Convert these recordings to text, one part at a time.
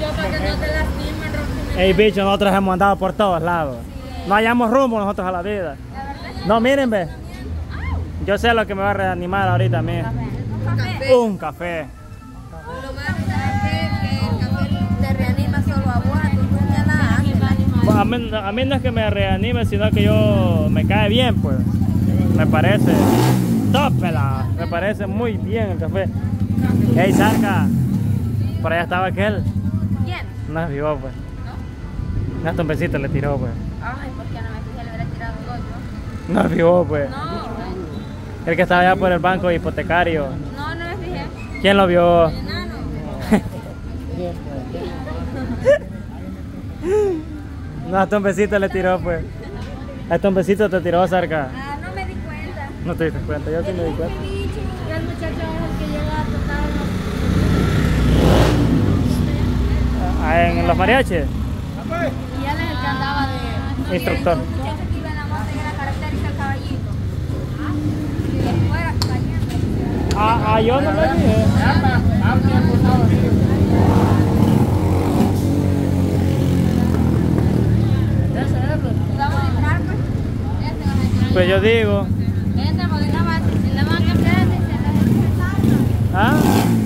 para que no te lastimen, Rocky. Ey, bicho, nosotros hemos andado por todos lados. No hallamos rumbo nosotros a la vida. No, miren, ve. Yo sé lo que me va a reanimar ahorita a mí. Un café. Lo más es que el café te reanima solo a vos, tú ya la haces. A mí no es que me reanime, sino que yo me cae bien, pues. Me parece tópela. Me parece muy bien el café. Ey, Zarca. Por allá estaba aquel. ¿Quién? No vio, pues. ¿No? Una tombecita le tiró, pues. Ay, ¿por qué no me fijé? Le hubiera tirado dos yo. No vio, pues. No. El que estaba allá por el banco hipotecario. No, no me fijé. ¿Quién lo vio? El enano. No, a tombecita le tiró, pues. A tombecito te tiró, Zarca. Ah, no me di cuenta. No te diste cuenta, yo sí me di cuenta. Y el muchacho es el que llega a tocar En los mariachis. y él es el que andaba de Instructor. el muchacho que iba en la moto y en la característica el caballito. Y después era cayendo. Yo no le dije. Vamos a entrar, pues. Pues yo digo. Entra porque la banca prende y se la ¿Ah?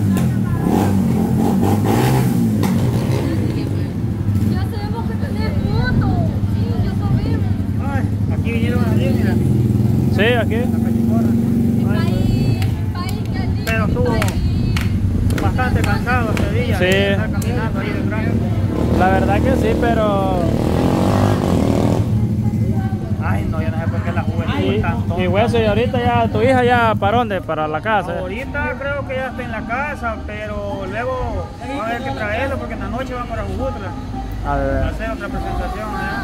Ya sabemos que tenés moto. Sí, yo soy Aquí vinieron a línea, Sí, aquí. la pechicorra. país que allí. Pero estuvo bastante cansado ese día. Sí. De estar caminando ahí detrás. La verdad que sí, pero. Ay, no, yo no sé por qué la juventud es tan tonta. Y hueso, y ahorita ya tu hija ya para dónde, para la casa. Ahorita creo que ya está en la casa, pero luego va a haber que traerlo porque en la noche va para Jujutla A a ver. hacer otra presentación allá.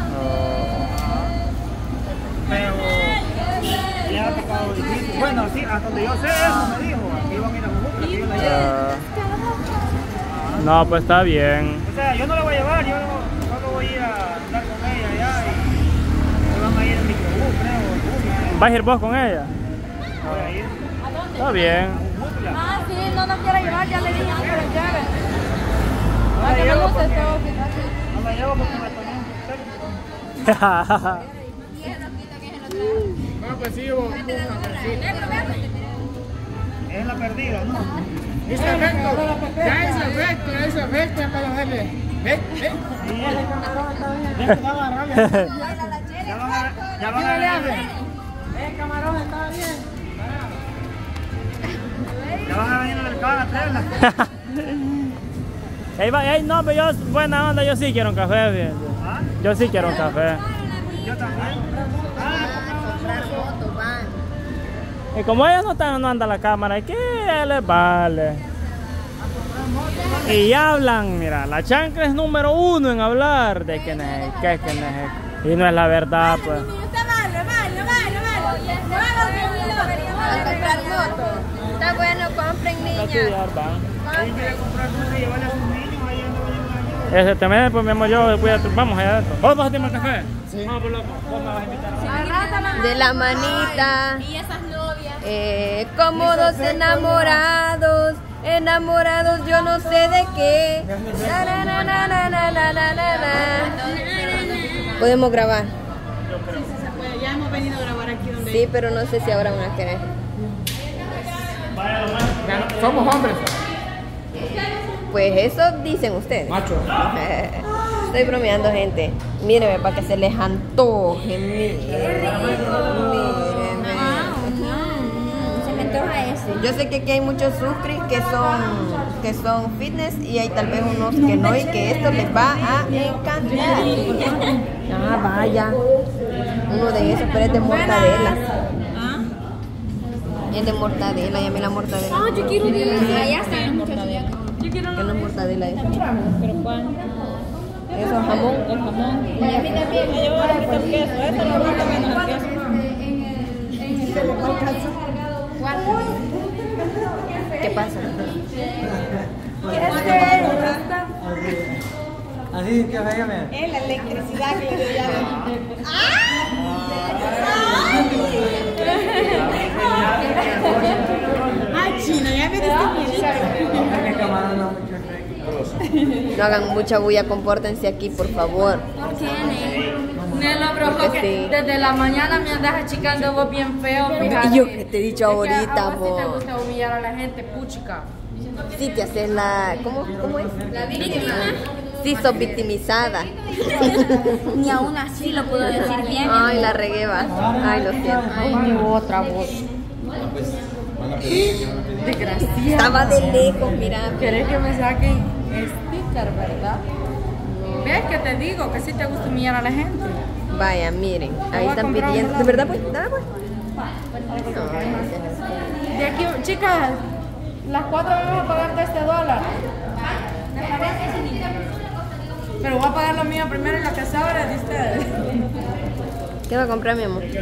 Pero ya ha tocado difícil. Bueno, sí, hasta donde yo sé eso me dijo, que iban a ir a Jujutla, que yo la lleve. No, pues está bien. O sea, yo no la voy a llevar, yo solo voy a ir a andar con ella allá y se van a ir en microbús, creo. ¿Vas a ir vos con ella? Voy a ir Está bien. a Jujutla. Ah, sí, no nos quiere llevar, ya le dije que lo lleve. No Ah, la que me llevo gusta porque este outfit, así. no la llevo porque me ponía un café. Y es loquito que se lo trae. No, pues sí, vos. Negro, vete. Es la perdida, ¿no? Hizo efecto. Ya hizo efecto, ya hizo efecto. Ya para darle. Ve. Ya van a, ya van a venir. El camarón estaba bien. Ya van a venir al mercado a traerla. Ey, no, pero yo, buena onda, yo sí quiero un café, fíjense. ¿Ah? Yo sí quiero un café. Yo también. Comprar fotos, van. Y como ellos no anda la cámara, ¿qué les vale? Y hablan, mira, la chancla es número 1 en hablar de que no es, y no es la verdad, pues. A comprar moto. Está bueno, compren, niña. Ahí quiere comprar una y llevarle a sus niños, ahí anda a Ese también, pues mi amor, yo voy a, vamos allá adentro. ¿Vos vas a tomar café? Sí. No, por loco, vos me vas a invitar. De la manita. Y esas novias. Como dos enamorados. Enamorados yo no sé de qué. Na, na, na, na, na, na, na, na, na. Podemos grabar. Se puede. Ya hemos venido a grabar aquí donde. Sí, pero no sé si habrá una que. Somos hombres. Pues eso dicen ustedes. Macho. Estoy bromeando, gente. Mírenme para que se les antoje. Mírenme. Se me antoja ese. Yo sé que aquí hay muchos suscris que son fitness y hay tal vez unos que no y que esto les va a encantar. Ah, vaya. Uno de esos, pero es de mortadela. Es de mortadela, y a mí la mortadela. Ah, yo quiero de esa. Allá está la mortadela. Yo quiero Que no es mortadela eso. ¿Pero cuál? Eso es jamón. El jamón. Y a mí también. Yo voy a quitar queso. Esto lo gusta menos el queso. ¿Qué pasa? Así que véame. Es la electricidad que le dio Ay, chino, ya me diste miedito. Mi camarón no mucho. No hagan mucha bulla, compórtense aquí, por favor. ¿Por qué, Nelo, bro? Porque Porque sí. desde la mañana me andas achicando vos bien feo, fíjate. Y yo que te he dicho Es que ahorita, a vos sí te vos. gusta humillar a la gente, puchica. Sí, te haces la... ¿Cómo es? La víctima. Sí, sos victimizada. Ni aún así lo puedo decir bien. Ay, la regué, va. Ay, lo siento. Ay, mi otra voz. Desgraciada. Estaba de lejos, mira. ¿Querés que me saquen sticker, verdad? ¿Ves que te digo que sí te gusta humillar a la gente? Vaya, miren. Ahí voy a están comprar pidiendo. un ¿De verdad, pues? ¿Nada, pues? De aquí, chicas, las 4 vamos a pagar de este dólar. Pero voy a pagar lo mío primero y lo que sobra de ustedes. ¿Qué va a comprar, mi amor? De eso,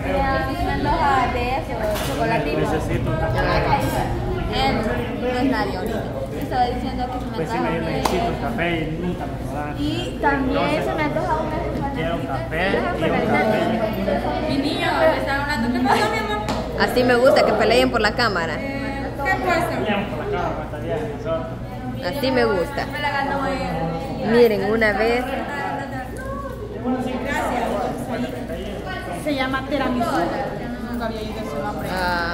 chocolatitos. Necesito un café. Él no es nadie ahorita. Estaba diciendo que se me Pues sí, antoja yo necesito un café y nunca me lo dan. y también se me antoja una Quiero un café y un café. Mi niño me está hablando. ¿Qué pasó, mi amor? Así me gusta, que peleen por la cámara. ¿Qué pasa? Vamos por la cama, está bien, nosotros. Así me gusta. Me la ganó ella. Miren, una vez... Se llama tiramisú. Nunca había ido ese nombre.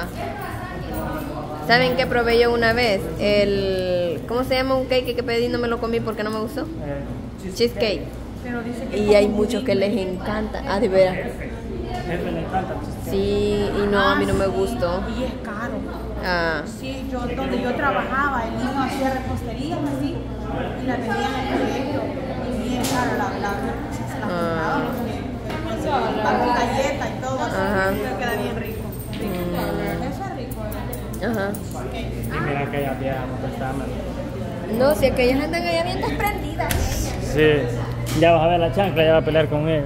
¿Saben qué probé yo una vez? ¿Cómo se llama un cake que pedí y no me lo comí porque no me gustó? Cheesecake. Pero dice que Y hay muchos que les encanta. Ah, de veras. Jefe le encanta el cheesecake. Sí, y no, a mí no me gustó. Y es caro. Ah, Sí, donde yo trabajaba, el niño hacía reposterías así y la vendía en el colegio. Y bien cara, se la compraba porque algo galleta y todo así, Ajá. pero queda bien rico. Eso es rico, ¿verdad? ajá. Y mira que ya vieja, no prestame. No, si aquellas andan allá bien desprendidas. Sí, ya vas a ver la chancla, ya va a pelear conmigo.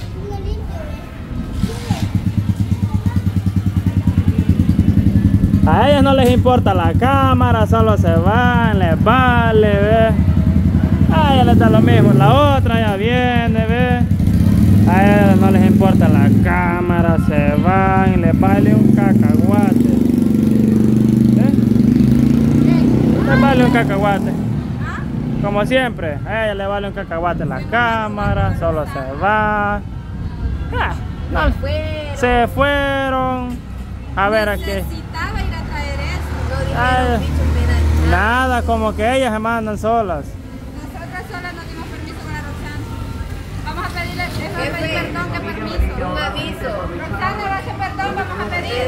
A ellas no les importa la cámara, solo se van, les vale, ve. A ellas les da lo mismo, la otra ya viene, ve. A ellas no les importa la cámara, se van y les vale un cacahuate. ¿Eh? Les vale un cacahuate. Como siempre, a ella le vale un cacahuate la cámara, solo se va. No, se fueron. A ver aquí. necesitaba ir a traer eso. No Ay. dijeron bichos, mira. Nada, como que ellas se mandan solas. Nosotras solas no dimos permiso con la Roxana. Vamos a pedirle, Jefe, perdón, ¿qué permiso? un aviso. Roxana, gracias, perdón, vamos a pedir.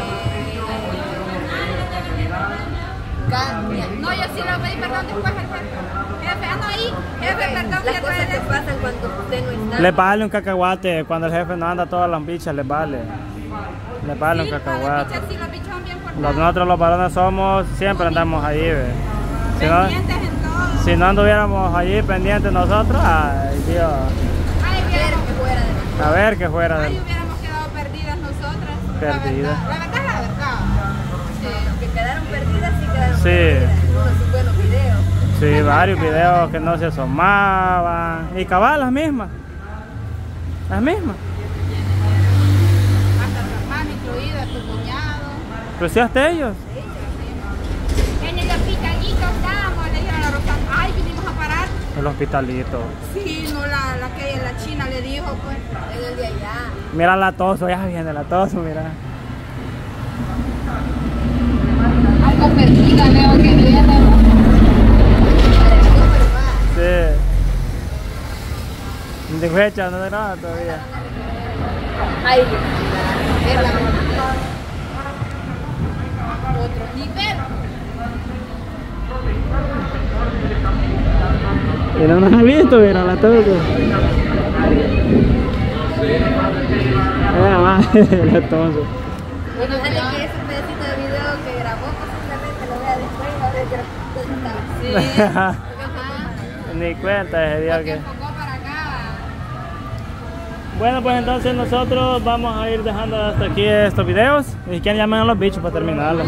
No, yo sí le pedí perdón después al jefe. Jefe, ando ahí. Jefe, perdón, Las voy a cosas traer que eso. pasan cuando usted no está. Les vale un cacahuate. Cuando el jefe no anda, todas las bichas les vale. Les vale un Sí, cacahuate. los bichos son bien portados. Nosotros los varones somos, siempre andamos allí, ve. Si no, Pendientes en todo. si no anduviéramos allí pendientes nosotros, ay Dios. Ay, hubiéramos, Que fuera de A ver que fuera ay, de... hubiéramos quedado perdidas nosotras. Perdidas. La verdad es la verdad. que quedaron perdidas, sí quedaron Sí. perdidas. Unos buenos videos. Sí, varios videos que no se asomaban. Y cabal, las mismas. Las mismas. Hasta tu hermano incluido, tu cuñado. Pues sí, hasta ellos. En el hospitalito estábamos, le dijeron a la Roxana, ay, vinimos a parar. El hospitalito. Sí, no, la que la china le dijo, pues. En el de allá. Mira la toso, ya viene la toso, mira. Algo perdida, veo que viene. Sí. De fecha, no de nada todavía. Ay, es la Otro nivel. Y no nos ha visto, mira la toso. Va, la toso. Bueno, sale que ese pedacito de video que grabó, posiblemente lo vea después y va a ver que era Ajá. Ni cuenta ese día Porque que... enfocó para acá. Bueno, pues entonces nosotros vamos a ir dejando hasta aquí estos videos. Y si quieren llamen a los bichos para terminarlo.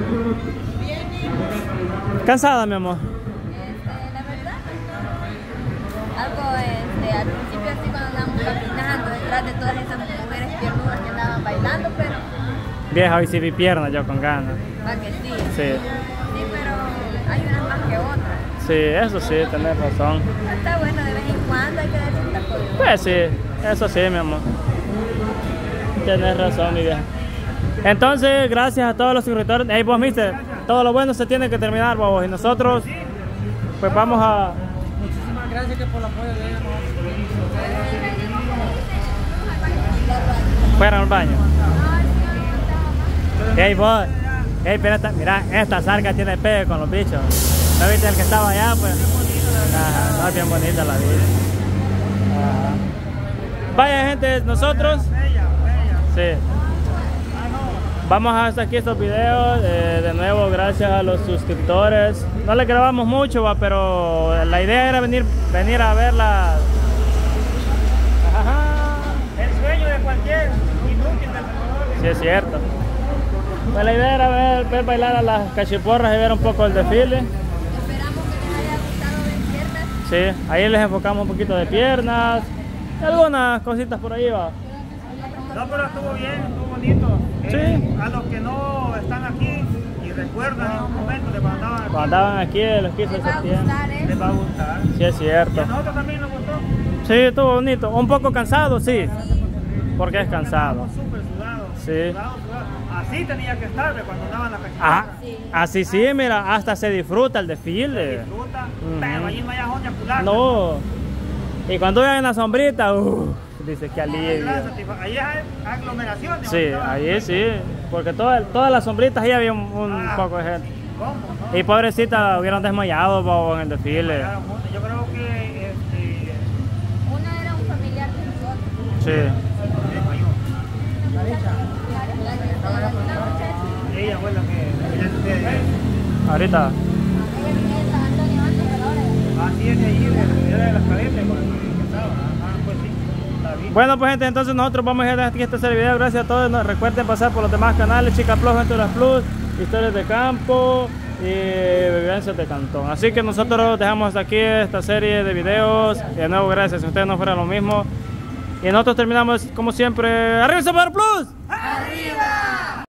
¿Cansada, mi amor? la verdad, algo al principio así cuando andábamos caminando detrás de todas esas mujeres piernudas que andaban bailando, pero Vieja, hoy sí vi piernas yo con ganas. va que sí. Sí, Sí, pero hay unas más que otras. Sí, eso sí, tenés razón. Está bueno de vez en cuando, hay que darse un taco de Pues sí, eso sí, mi amor. Tenés razón, mi vieja. Entonces, gracias a todos los suscriptores. Hey, vos, mister, todo lo bueno se tiene que terminar, vos. Y nosotros, pues vamos a... Muchísimas gracias que por el apoyo de ella. Fuera al baño. Hey, vos. Hey, pero mira, esta zarca tiene pegue con los bichos. ¿No viste el que estaba allá? Pues. Ajá, está bien bonita la vida. Ajá. Vaya, gente, nosotros. Sí. Vamos hasta aquí estos videos. De nuevo, gracias a los suscriptores. No le grabamos mucho, va, pero la idea era venir a verla. Ajá. El sueño de cualquier inútil del Salvador. Sí, es cierto. Pues la idea era ver bailar a las cachiporras y ver un poco el desfile. Esperamos que les haya gustado ver piernas. Sí, ahí les enfocamos un poquito de piernas. Y algunas cositas por ahí va. No, pero estuvo bien, estuvo bonito. Sí. A los que no están aquí y recuerdan en un momento de cuando andaban aquí, Cuando andaban aquí de los 15 de Les va a septiembre. gustar, ¿eh? les va a gustar. Sí, es Y cierto. a nosotros también nos gustó. Sí, estuvo bonito. Un poco cansado, sí. Porque es cansado. Estábamos súper sudados. Sí. Sudados. Así tenía que estar cuando andaban las cachiporras. Ajá. Así sí, mira, hasta se disfruta el desfile. Disfruta, Ujú. pero allí no hay donde apurar. No. Y cuando vean en la sombrita, dice que alivio. Ahí hay aglomeración. de Sí, donde estaban. ahí sí. Porque todas las sombritas ahí había un poco de gente. ¿Cómo? ¿No? Y pobrecita, hubieran desmayado bobo, en el desfile. Yo creo que Una era un familiar de nosotros. Sí. ella fue la que Ahorita. así es de allí, de las cadetes, pues, que estaba. Ajá, pues sí, está bien. Bueno, pues gente, entonces nosotros vamos a dejar aquí este video. Gracias a todos. Recuerden pasar por los demás canales: Chica Plus, Venturas Plus, Historias de Campo y Vivencias de Cantón. Así que nosotros dejamos hasta aquí esta serie de videos. Y de nuevo, gracias. Si ustedes no fueran lo mismo. Y nosotros terminamos como siempre. ¡Arriba, Salvador Plus! ¡Arriba!